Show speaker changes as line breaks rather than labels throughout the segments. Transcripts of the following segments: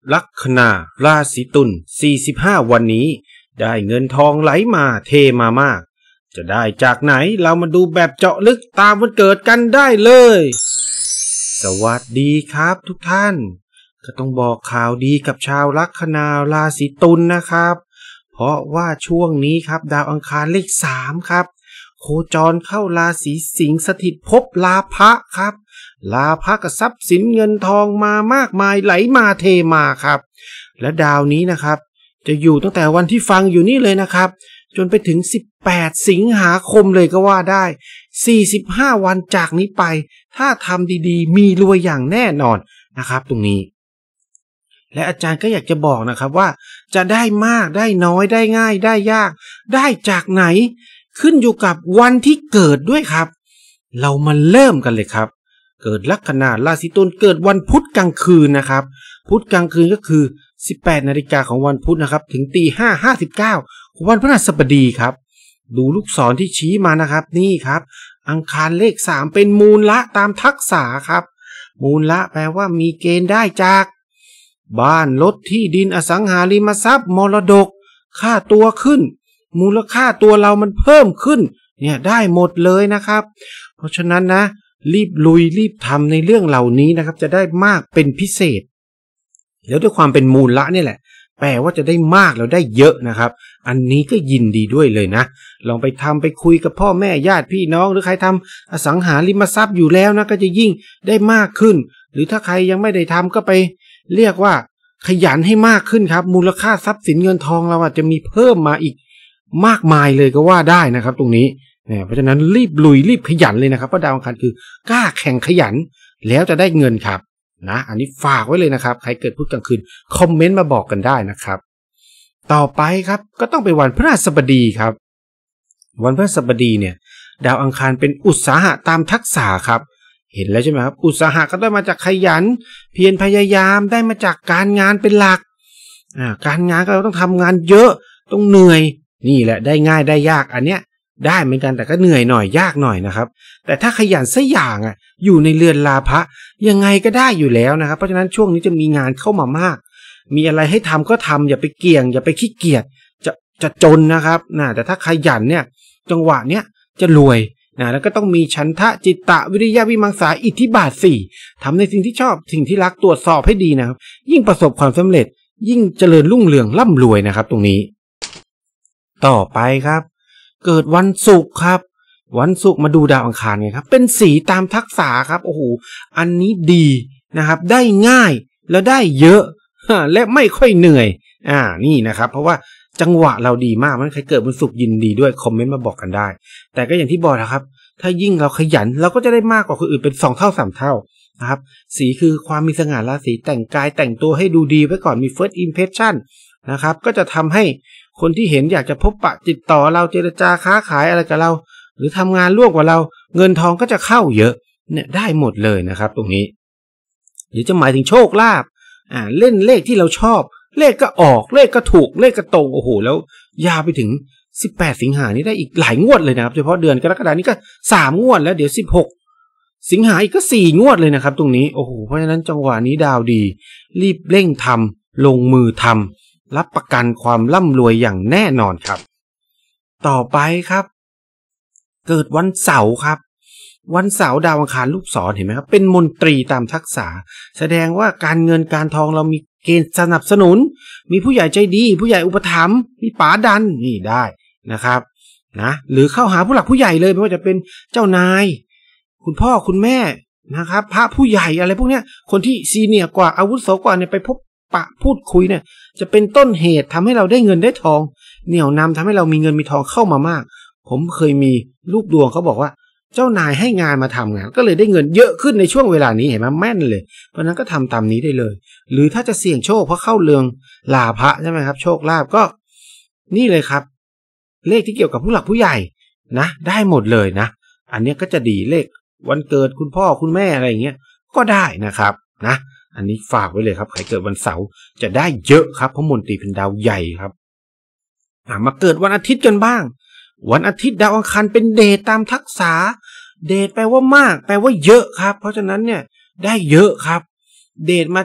ลัคนาราศีตุล45วันนี้ได้เงินทองไหลมาเทมามากจะได้จากไหนเรามาดูแบบเจาะลึกตามวันเกิดกันได้เลยสวัสดีครับทุกท่านก็ต้องบอกข่าวดีกับชาวลัคนาราศีตุลนะครับเพราะว่าช่วงนี้ครับดาวอังคารเลข3ครับโคจรเข้าราศีสิงห์สถิตภพลาภะครับลาภะกับทรัพย์สินเงินทองมามากมายไหลมาเทมาครับและดาวนี้นะครับจะอยู่ตั้งแต่วันที่ฟังอยู่นี่เลยนะครับจนไปถึง18สิงหาคมเลยก็ว่าได้45วันจากนี้ไปถ้าทำดีๆมีรวยอย่างแน่นอนนะครับตรงนี้และอาจารย์ก็อยากจะบอกนะครับว่าจะได้มากได้น้อยได้ง่ายได้ยากได้จากไหนขึ้นอยู่กับวันที่เกิดด้วยครับเรามาเริ่มกันเลยครับเกิดลัคนาราศีตุลเกิดวันพุธกลางคืนนะครับพุธกลางคืนก็คือ18 นาฬิกาของวันพุธนะครับถึงตี 5:59ของวันพฤหัสบดีครับดูลูกศรที่ชี้มานะครับนี่ครับอังคารเลข3เป็นมูลละตามทักษะครับมูลละแปลว่ามีเกณฑ์ได้จากบ้านรถที่ดินอสังหาริมทรัพย์มรดกค่าตัวขึ้นมูลค่าตัวเรามันเพิ่มขึ้นเนี่ยได้หมดเลยนะครับเพราะฉะนั้นนะรีบลุยรีบทำในเรื่องเหล่านี้นะครับจะได้มากเป็นพิเศษแล้วด้วยความเป็นมูลละนี่แหละแปลว่าจะได้มากแล้วได้เยอะนะครับอันนี้ก็ยินดีด้วยเลยนะลองไปทำไปคุยกับพ่อแม่ญาติพี่น้องหรือใครทำอสังหาริมทรัพย์อยู่แล้วนะก็จะยิ่งได้มากขึ้นหรือถ้าใครยังไม่ได้ทำก็ไปเรียกว่าขยันให้มากขึ้นครับมูลค่าทรัพย์สินเงินทองเราอาจจะมีเพิ่มมาอีกมากมายเลยก็ว่าได้นะครับตรงนี้เพราะฉะนั้นรีบลุยรีบขยันเลยนะครับเพราะดาวอังคารคือกล้าแข่งขยันแล้วจะได้เงินครับนะอันนี้ฝากไว้เลยนะครับใครเกิดพุธกลางคืนคอมเมนต์มาบอกกันได้นะครับต่อไปครับก็ต้องเป็นวันพฤหัสบดีครับวันพฤหัสบดีเนี่ยดาวอังคารเป็นอุตสาหะตามทักษะครับเห็นแล้วใช่ไหมครับอุตสาหะก็ได้มาจากขยันเพียรพยายามได้มาจากการงานเป็นหลักการงานก็เราต้องทำงานเยอะต้องเหนื่อยนี่แหละได้ง่ายได้ยากอันเนี้ยได้เหมือนกันแต่ก็เหนื่อยหน่อยยากหน่อยนะครับแต่ถ้าขยันสักอย่างอยู่ในเรือนลาภะยังไงก็ได้อยู่แล้วนะครับเพราะฉะนั้นช่วงนี้จะมีงานเข้ามามากมีอะไรให้ทำก็ทำอย่าไปเกี่ยงอย่าไปขี้เกียจจะจนนะครับแต่ถ้าขยันเนี่ยจังหวะเนี้ยจะรวยแล้วก็ต้องมีฉันทะจิตตะวิริยะวิมังสาอิทธิบาท4ทำในสิ่งที่ชอบสิ่งที่รักตรวจสอบให้ดีนะครับยิ่งประสบความสำเร็จยิ่งเจริญรุ่งเรืองร่ำรวยนะครับตรงนี้ต่อไปครับเกิดวันศุกร์ครับวันศุกร์มาดูดาวอังคารไงครับเป็นสีตามทักษะครับโอ้โหอันนี้ดีนะครับได้ง่ายแล้วได้เยอะและไม่ค่อยเหนื่อยนี่นะครับเพราะว่าจังหวะเราดีมากมันใครเกิดวันศุกร์ยินดีด้วยคอมเมนต์มาบอกกันได้แต่ก็อย่างที่บอกนะครับถ้ายิ่งเราขยันเราก็จะได้มากกว่าคนอื่นเป็น2 เท่า 3 เท่านะครับสีคือความมีสง่าราศีแต่งกายแต่งตัวให้ดูดีไว้ก่อนมี first impression นะครับก็จะทำให้คนที่เห็นอยากจะพบปะติดต่อเราเจรจาค้าขายอะไรกับเราหรือทำงานร่วมกับเราเงินทองก็จะเข้าเยอะเนี่ยได้หมดเลยนะครับตรงนี้หรือจะหมายถึงโชคลาภเล่นเลขที่เราชอบเลขก็ออกเลขก็ถูกเลขก็ตรงโอ้โหแล้วยาวไปถึง18สิงหานี้ได้อีกหลายงวดเลยนะครับเฉพาะเดือนกรกฎาคมนี้ก็3งวดแล้วเดี๋ยว16สิงหาอีกก็4งวดเลยนะครับตรงนี้โอ้โหเพราะฉะนั้นจังหวะนี้ดาวดีรีบเร่งทำลงมือทำรับประกันความร่ำรวยอย่างแน่นอนครับต่อไปครับเกิดวันเสาร์ครับวันเสาร์ดาวอังคารลูกศรเห็นไหมครับเป็นมนตรีตามทักษะแสดงว่าการเงินการทองเรามีเกณฑ์สนับสนุนมีผู้ใหญ่ใจดีผู้ใหญ่อุปถัมภ์มีป๋าดันนี่ได้นะครับหรือเข้าหาผู้หลักผู้ใหญ่เลยไม่ว่าจะเป็นเจ้านายคุณพ่อคุณแม่นะครับพระผู้ใหญ่อะไรพวกเนี้ยคนที่ซีเนียร์กว่าอาวุโสกว่าเนี่ยไปพบปะพูดคุยเนี่ยจะเป็นต้นเหตุทำให้เราได้เงินได้ทองเหนี่ยวนำทำให้เรามีเงินมีทองเข้ามามากผมเคยมีลูกดวงเขาบอกว่าเจ้านายให้งานมาทำงานก็เลยได้เงินเยอะขึ้นในช่วงเวลานี้เห็นไหมแม่นเลยเพราะนั้นก็ทำตามนี้ได้เลยหรือถ้าจะเสี่ยงโชคเพราะเข้าเรืองลาภะใช่ไหมครับโชคลาภก็นี่เลยครับเลขที่เกี่ยวกับผู้หลักผู้ใหญ่นะได้หมดเลยนะอันนี้ก็จะดีเลขวันเกิดคุณพ่อคุณแม่อะไรอย่างเงี้ยก็ได้นะครับนะอันนี้ฝากไว้เลยครับใครเกิดวันเสาร์จะได้เยอะครับเพราะมนตรีเป็นดาวใหญ่ครับมาเกิดวันอาทิตย์กันบ้างวันอาทิตย์ดาวอังคารเป็นเดชตามทักษะเดชแปลว่ามากแปลว่าเยอะครับเพราะฉะนั้นเนี่ยได้เยอะครับเดชมาจาก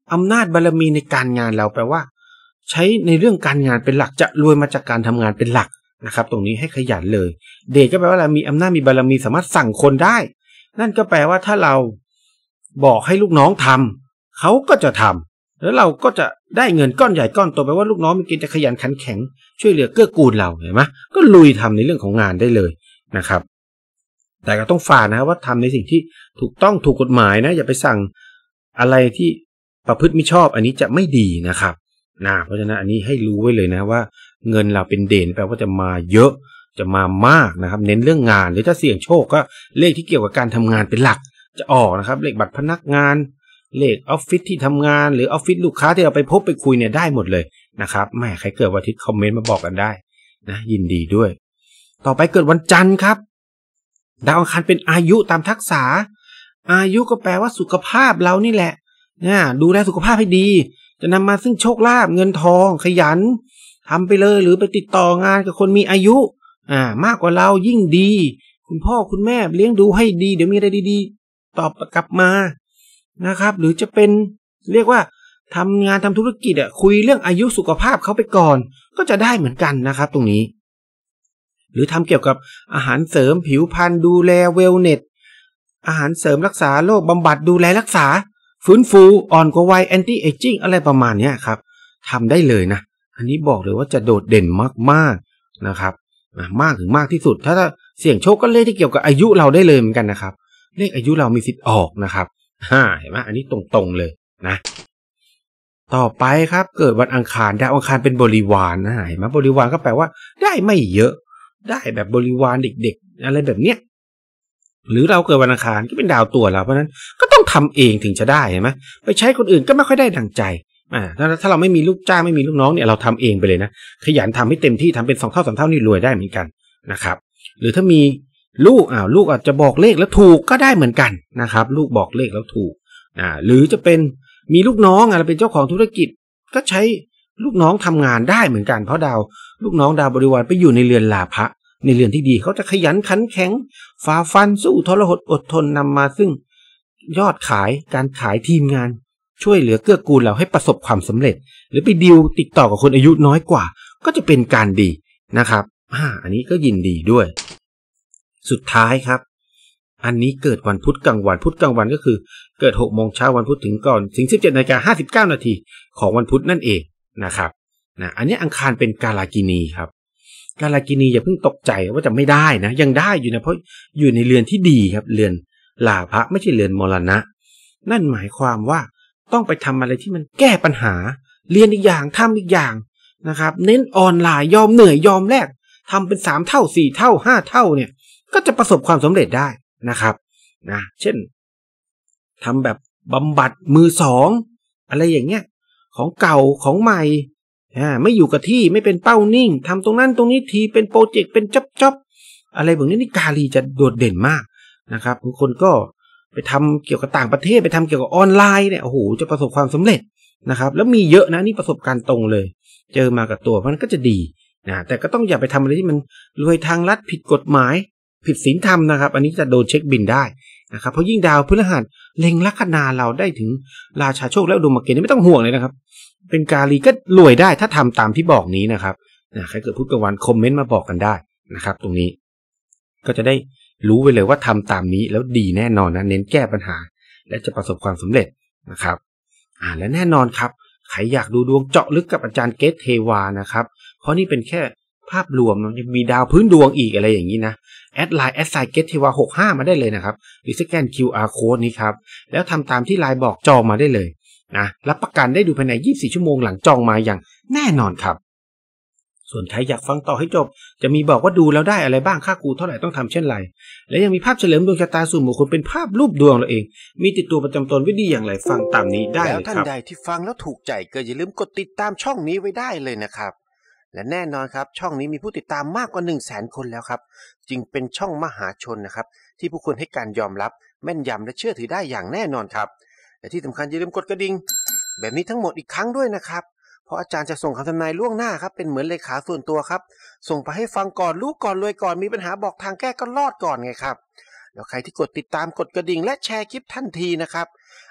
อำนาจบารมีในการงานเราแปลว่าใช้ในเรื่องการงานเป็นหลักจะรวยมาจากการทำงานเป็นหลักนะครับตรงนี้ให้ขยันเลยเดชก็แปลว่าอะไรมีอำนาจมีบารมีสามารถสั่งคนได้นั่นก็แปลว่าถ้าเราบอกให้ลูกน้องทำเขาก็จะทำแล้วเราก็จะได้เงินก้อนใหญ่ก้อนโตแปลว่าลูกน้องมีเกณฑ์จะขยันขันแข็งช่วยเหลือเกื้อกูลเราเห็นไหมก็ลุยทำในเรื่องของงานได้เลยนะครับแต่ก็ต้องฝ่านะว่าทำในสิ่งที่ถูกต้องถูกกฎหมายนะอย่าไปสั่งอะไรที่ประพฤติมิชอบอันนี้จะไม่ดีนะครับเพราะฉะนั้นอันนี้ให้รู้ไว้เลยนะว่าเงินเราเป็นเด่นแปลว่าจะมาเยอะจะมามากนะครับเน้นเรื่องงานหรือถ้าเสี่ยงโชคก็เลขที่เกี่ยวกับการทำงานเป็นหลักจะออกนะครับเลขบัตรพนักงานเลขออฟฟิศที่ทำงานหรือออฟฟิศลูกค้าที่เราไปพบไปคุยเนี่ยได้หมดเลยนะครับแม่ใครเกิดวันอาทิตย์คอมเมนต์มาบอกกันได้นะยินดีด้วยต่อไปเกิดวันจันทร์ครับดาวอังคารเป็นอายุตามทักษะอายุก็แปลว่าสุขภาพเรานี่แหละดูแลสุขภาพให้ดีจะนำมาซึ่งโชคลาภเงินทองขยันทำไปเลยหรือไปติดต่องานกับคนมีอายุมากกว่าเรายิ่งดีคุณพ่อคุณแม่เลี้ยงดูให้ดีเดี๋ยวมีอะไรดีๆตอบกลับมานะครับหรือจะเป็นเรียกว่าทำงานทำธุรกิจคุยเรื่องอายุสุขภาพเขาไปก่อนก็จะได้เหมือนกันนะครับตรงนี้หรือทำเกี่ยวกับอาหารเสริมผิวพรรณดูแลเวลเนสอาหารเสริมรักษาโรคบำบัดดูแลรักษาฟื้นฟูอ่อนกว่าวัยแอนตี้เอจจิ้งอะไรประมาณนี้ครับทำได้เลยนะอันนี้บอกเลยว่าจะโดดเด่นมากๆนะครับมากถึงมากที่สุดถ้าเสี่ยงโชคก็เลขที่เกี่ยวกับอายุเราได้เลยเหมือนกันนะครับเลขอายุเรามีสิทธิ์ออกนะครับเห็นไหมอันนี้ตรงๆเลยนะต่อไปครับเกิดวันอังคารดาวอังคารเป็นบริวารเห็นไหมบริวารก็แปลว่าได้ไม่เยอะได้แบบบริวารเด็กๆอะไรแบบเนี้ยหรือเราเกิดวันอังคารก็เป็นดาวตัวเราเพราะนั้นก็ต้องทำเองถึงจะได้เห็นไหมไปใช้คนอื่นก็ไม่ค่อยได้ดังใจถ้าเราไม่มีลูกจ้างไม่มีลูกน้องเนี่ยเราทำเองไปเลยนะขยันทำให้เต็มที่ทำเป็น2 เท่า 3 เท่านี่รวยได้เหมือนกันนะครับหรือถ้ามีลูกลูกอาจจะบอกเลขแล้วถูกก็ได้เหมือนกันนะครับลูกบอกเลขแล้วถูกหรือจะเป็นมีลูกน้องเราเป็นเจ้าของธุรกิจก็ใช้ลูกน้องทำงานได้เหมือนกันเพราะลูกน้องดาวบริวารไปอยู่ในเรือนลาภะในเรือนที่ดีเขาจะขยันขันแข็งฝ่าฟันสู้ทรหดอดทนนำมาซึ่งยอดขายการขายทีมงานช่วยเหลือเกื้อกูลเราให้ประสบความสำเร็จหรือไปดีลติดต่อกับคนอายุน้อยกว่าก็จะเป็นการดีนะครับอันนี้ก็ยินดีด้วยสุดท้ายครับอันนี้เกิดวันพุธกลางวันพุธกลางวันก็คือเกิด6 โมงเช้าวันพุธถึงก่อนถึง 17:59 นาทีของวันพุธนั่นเองนะครับอันนี้อังคารเป็นกาลากินีครับกาลากินีอย่าเพิ่งตกใจว่าจะไม่ได้นะยังได้อยู่นะเพราะอยู่ในเรือนที่ดีครับเรือนลาภะไม่ใช่เรือนมรณะนั่นหมายความว่าต้องไปทำอะไรที่มันแก้ปัญหาเรียนอีกอย่างทำอีกอย่างนะครับเน้นออนไลน์ยอมเหนื่อยยอมแลกทำเป็น3 เท่า 4 เท่า 5 เท่าเนี่ยก็จะประสบความสำเร็จได้นะครับเช่นทำแบบบำบัดมือสองอะไรอย่างเงี้ยของเก่าของใหม่ไม่อยู่กับที่ไม่เป็นเป้านิ่งทำตรงนั้นตรงนี้ทีเป็นโปรเจกต์เป็นจ๊อบอะไรแบบนี้นี่กาลีจะโดดเด่นมากนะครับบางคนก็ไปทำเกี่ยวกับต่างประเทศไปทำเกี่ยวกับออนไลน์เนี่ยโอ้โหจะประสบความสำเร็จนะครับแล้วมีเยอะนะนี่ประสบการณ์ตรงเลยเจอมากับตัวเพราะนั้นก็จะดีแต่ก็ต้องอย่าไปทำอะไรที่มันรวยทางลัดผิดกฎหมายผิดศีลธรรมนะครับอันนี้จะโดนเช็คบิลได้นะครับเพราะยิ่งดาวพฤหัสเล็งลัคนาเราได้ถึงราชาโชคและอุดมเกณฑ์ไม่ต้องห่วงเลยนะครับเป็นกาลีก็รวยได้ถ้าทำตามที่บอกนี้นะครับใครเกิดพุธกลางวันคอมเมนต์มาบอกกันได้นะครับตรงนี้ก็จะได้รู้ไปเลยว่าทำตามนี้แล้วดีแน่นอนนะเน้นแก้ปัญหาและจะประสบความสำเร็จนะครับและแน่นอนครับใครอยากดูดวงเจาะลึกกับอาจารย์เกตเทวานะครับเพราะนี่เป็นแค่ภาพรวมมันจะมีดาวพื้นดวงอีกอะไรอย่างนี้นะแอดไลน์เกตเทวา65มาได้เลยนะครับหรือสแกน QR Code นี้ครับแล้วทำตามที่ไลน์บอกจองมาได้เลยนะรับประกันได้ดูภายใน24 ชั่วโมงหลังจองมาอย่างแน่นอนครับส่วนใครอยากฟังต่อให้จบจะมีบอกว่าดูแล้วได้อะไรบ้างค่าครูเท่าไหร่ต้องทำเช่นไรและยังมีภาพเฉลิมดวงชะตาส่วนบุคคลเป็นภาพรูปดวงเราเองมีติดตัวประจำตนไว้ดีอย่างไรฟังตามนี้ได้เลยครับแล้วท่านใดที่ฟังแล้วถูกใจก็อย่าลืมกดติดตามช่องนี้ไว้ได้เลยนะครับและแน่นอนครับช่องนี้มีผู้ติดตามมากกว่า 100,000 คนแล้วครับจึงเป็นช่องมหาชนนะครับที่ผู้คนให้การยอมรับแม่นยำและเชื่อถือได้อย่างแน่นอนครับและที่สำคัญอย่าลืมกดกระดิ่งแบบนี้ทั้งหมดอีกครั้งด้วยนะครับเพราะอาจารย์จะส่งคำทำนายล่วงหน้าครับเป็นเหมือนเลขาส่วนตัวครับส่งไปให้ฟังก่อนรู้ก่อนรวยก่อนมีปัญหาบอกทางแก้ก็รอดก่อนไงครับแล้วใครที่กดติดตามกดกระดิ่งและแชร์คลิปทันทีนะครับ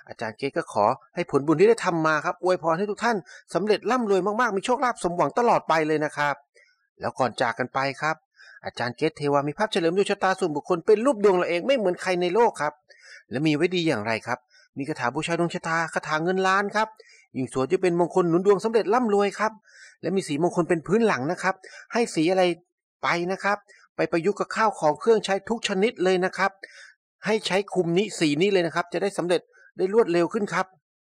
อาจารย์เกตก็ขอให้ผลบุญที่ได้ทำมาครับอวยพรให้ทุกท่านสำเร็จร่ำรวยมากๆมีโชคลาภสมหวังตลอดไปเลยนะครับแล้วก่อนจากกันไปครับอาจารย์เกตเทวามีภาพเฉลิมดวงชะตาส่วนบุคคลเป็นรูปดวงเราเองไม่เหมือนใครในโลกครับและมีไว้ดีอย่างไรครับมีคาถาบูชาดวงชะตาคาถาเงินล้านครับยิ่งสวยจะเป็นมงคลหนุนดวงสำเร็จร่ำรวยครับและมีสีมงคลเป็นพื้นหลังนะครับให้สีอะไรไปนะครับไปประยุกต์กับข้าวของเครื่องใช้ทุกชนิดเลยนะครับให้ใช้คุมนี้สีนี้เลยนะครับจะได้สำเร็จได้รวดเร็วขึ้นครับ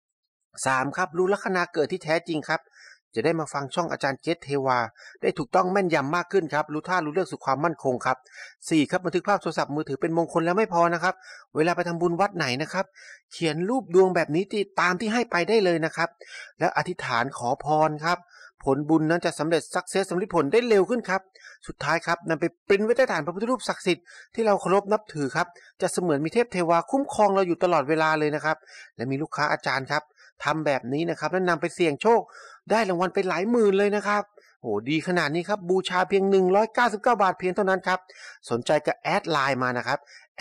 3ครับรู้ลัคนาเกิดที่แท้จริงครับจะได้มาฟังช่องอาจารย์เกตเทวาได้ถูกต้องแม่นยำมากขึ้นครับรู้ท่ารู้เรื่องสู่ความมั่นคงครับ4ครับบันทึกภาพโทรศัพท์มือถือเป็นมงคลแล้วไม่พอนะครับเวลาไปทำบุญวัดไหนนะครับเขียนรูปดวงแบบนี้ตามที่ให้ไปได้เลยนะครับแล้วอธิษฐานขอพรครับผลบุญนั้นจะสำเร็จสักเซสสำเร็จผลได้เร็วขึ้นครับสุดท้ายครับนำไปปริ้นไว้ใต้ฐานพระพุทธรูปศักดิ์สิทธิ์ที่เราเคารพนับถือครับจะเสมือนมีเทพเทวาคุ้มครองเราอยู่ตลอดเวลาเลยนะครับและมีลูกค้าอาจารย์ครับทำแบบนี้นะครับแล้วนำไปเสี่ยงโชคได้รางวัลไปหลายหมื่นเลยนะครับโอ้ดีขนาดนี้ครับบูชาเพียง199 บาทเพียงเท่านั้นครับสนใจก็แอดไลน์มานะครับ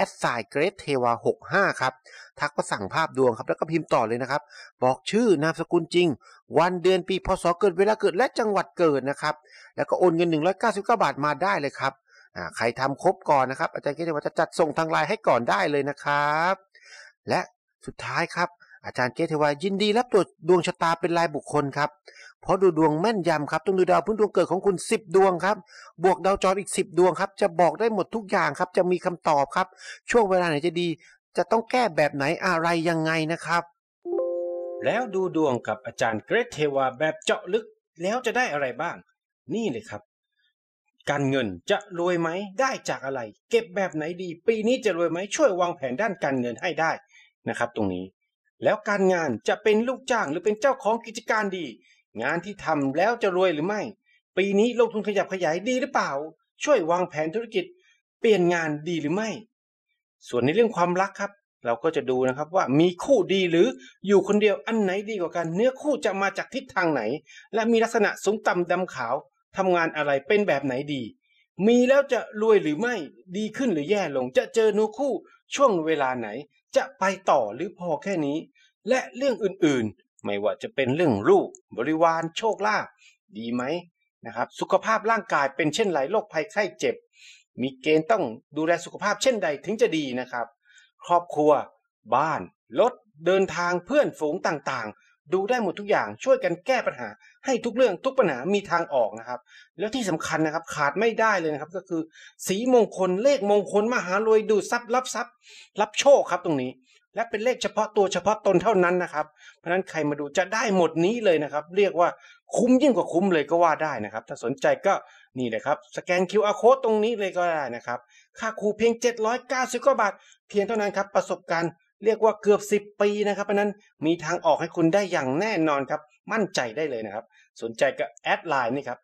@greatteva65ครับทักมาสั่งภาพดวงครับแล้วก็พิมพ์ต่อเลยนะครับบอกชื่อนามสกุลจริงวันเดือนปีพศเกิดเวลาเกิดและจังหวัดเกิดนะครับแล้วก็โอนเงิน199 บาทมาได้เลยครับใครทำครบก่อนนะครับอาจารย์เกษจะจัดส่งทางไลน์ให้ก่อนได้เลยนะครับและสุดท้ายครับอาจารย์เกษเทวายินดีรับตรวจดวงชะตาเป็นรายบุคคลครับเพราะดูดวงแม่นยำครับต้องดูดาวพื้นดวงเกิดของคุณ10 ดวงครับบวกดาวจรอีก10 ดวงครับจะบอกได้หมดทุกอย่างครับจะมีคำตอบครับช่วงเวลาไหนจะดีจะต้องแก้แบบไหนอะไรยังไงนะครับ
แล้วดูดวงกับอาจารย์เกรทเทวาแบบเจาะลึกแล้วจะได้อะไรบ้างนี่เลยครับการเงินจะรวยไหมได้จากอะไรเก็บแบบไหนดีปีนี้จะรวยไหมช่วยวางแผนด้านการเงินให้ได้นะครับตรงนี้แล้วการงานจะเป็นลูกจ้างหรือเป็นเจ้าของกิจการดีงานที่ทำแล้วจะรวยหรือไม่ปีนี้ลงทุนขยับขยายดีหรือเปล่าช่วยวางแผนธุรกิจเปลี่ยนงานดีหรือไม่ส่วนในเรื่องความรักครับเราก็จะดูนะครับว่ามีคู่ดีหรืออยู่คนเดียวอันไหนดีกว่ากันเนื้อคู่จะมาจากทิศทางไหนและมีลักษณะสูงต่ำดำขาวทำงานอะไรเป็นแบบไหนดีมีแล้วจะรวยหรือไม่ดีขึ้นหรือแย่ลงจะเจอเนื้อคู่ช่วงเวลาไหนจะไปต่อหรือพอแค่นี้และเรื่องอื่นๆไม่ว่าจะเป็นเรื่องลูกบริวารโชคลาภดีไหมนะครับสุขภาพร่างกายเป็นเช่นไรโรคภัยไข้เจ็บมีเกณฑ์ต้องดูแลสุขภาพเช่นใดถึงจะดีนะครับครอบครัวบ้านรถเดินทางเพื่อนฝูงต่างๆดูได้หมดทุกอย่างช่วยกันแก้ปัญหาให้ทุกเรื่องทุกปัญหามีทางออกนะครับแล้วที่สำคัญนะครับขาดไม่ได้เลยนะครับก็คือสีมงคลเลขมงคลมหารวยดูดทรัพย์รับทรัพย์รับโชคครับตรงนี้และเป็นเลขเฉพาะตัวเฉพาะตนเท่านั้นนะครับเพราะฉะนั้นใครมาดูจะได้หมดนี้เลยนะครับเรียกว่าคุ้มยิ่งกว่าคุ้มเลยก็ว่าได้นะครับถ้าสนใจก็นี่เลยครับสแกน QR Code ตรงนี้เลยก็ได้นะครับค่าครูเพียง790 กว่าบาทเพียงเท่านั้นครับประสบการณ์เรียกว่าเกือบ10 ปีนะครับเพราะนั้นมีทางออกให้คุณได้อย่างแน่นอนครับมั่นใจได้เลยนะครับสนใจก็แอดไลน์นี่ครับ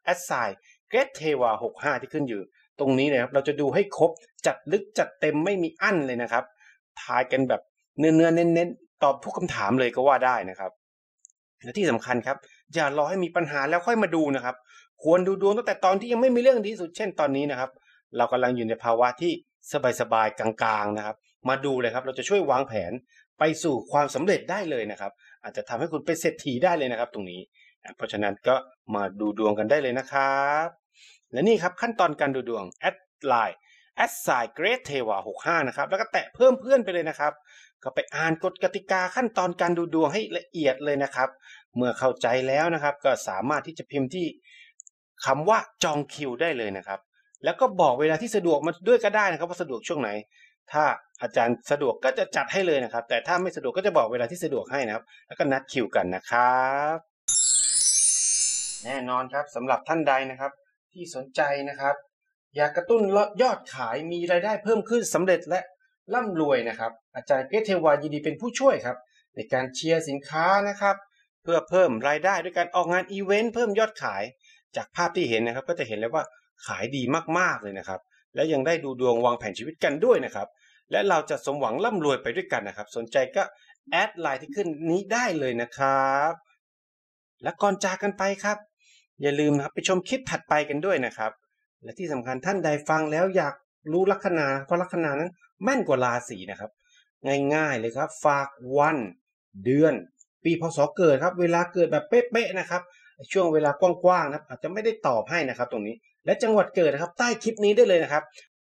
@greatteva65ที่ขึ้นอยู่ตรงนี้เลยครับเราจะดูให้ครบจัดลึกจัดเต็มไม่มีอั้นเลยนะครับทายกันแบบเนื้อเน้นๆตอบทุกคำถามเลยก็ว่าได้นะครับและที่สำคัญครับอย่ารอให้มีปัญหาแล้วค่อยมาดูนะครับควรดูดวงตั้งแต่ตอนที่ยังไม่มีเรื่องดีสุดเช่นตอนนี้นะครับเรากำลังอยู่ในภาวะที่สบายๆกลางๆนะครับมาดูเลยครับเราจะช่วยวางแผนไปสู่ความสำเร็จได้เลยนะครับอาจจะทำให้คุณเป็นเศรษฐีได้เลยนะครับตรงนี้เพราะฉะนั้นก็มาดูดวงกันได้เลยนะครับและนี่ครับขั้นตอนการดูดวงแอดไลน์@greatteva65นะครับแล้วก็แตะเพิ่มเพื่อนไปเลยนะครับก็ไปอ่านกฎกติกาขั้นตอนการดูดวงให้ละเอียดเลยนะครับเมื่อเข้าใจแล้วนะครับก็สามารถที่จะพิมพ์ที่คำว่าจองคิวได้เลยนะครับแล้วก็บอกเวลาที่สะดวกมาด้วยก็ได้นะครับว่าสะดวกช่วงไหนถ้าอาจารย์สะดวกก็จะจัดให้เลยนะครับแต่ถ้าไม่สะดวกก็จะบอกเวลาที่สะดวกให้นะครับแล้วก็นัดคิวกันนะครับแน่นอนครับสำหรับท่านใดนะครับที่สนใจนะครับอยากกระตุ้นยอดขายมีรายได้เพิ่มขึ้นสำเร็จและร่ำรวยนะครับอาจารย์เกษเทวายินดีเป็นผู้ช่วยครับในการเชียร์สินค้านะครับเพื่อเพิ่มรายได้ด้วยการออกงานอีเวนต์เพิ่มยอดขายจากภาพที่เห็นนะครับก็จะเห็นเลยว่าขายดีมากๆเลยนะครับและยังได้ดูดวงวางแผนชีวิตกันด้วยนะครับและเราจะสมหวังร่ำรวยไปด้วยกันนะครับสนใจก็แอดไลน์ที่ขึ้นนี้ได้เลยนะครับและก่อนจากกันไปครับอย่าลืมนะครับไปชมคลิปถัดไปกันด้วยนะครับและที่สำคัญท่านใดฟังแล้วอยากรู้ลัคนาเพราะลัคนานั้นแม่นกว่าราศีนะครับง่ายๆเลยครับฝากวันเดือนปีพศเกิดครับเวลาเกิดแบบเป๊ะๆนะครับช่วงเวลากว้างๆนะครับอาจจะไม่ได้ตอบให้นะครับตรงนี้และจังหวัดเกิดนะครับใต้คลิปนี้ได้เลยนะครับ